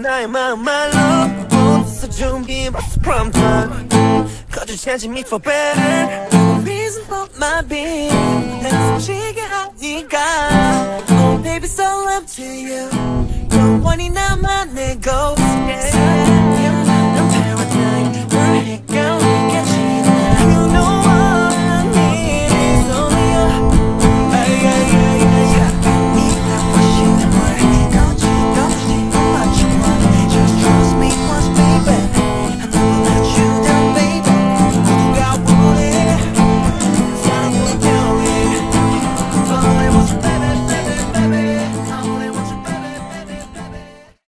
나의 마음 말로 어디서 준비해봤어 prom time Cause you changing me for better No reason for my being 날 지치게 하니까 Oh baby so up to you 영원히 나만 내고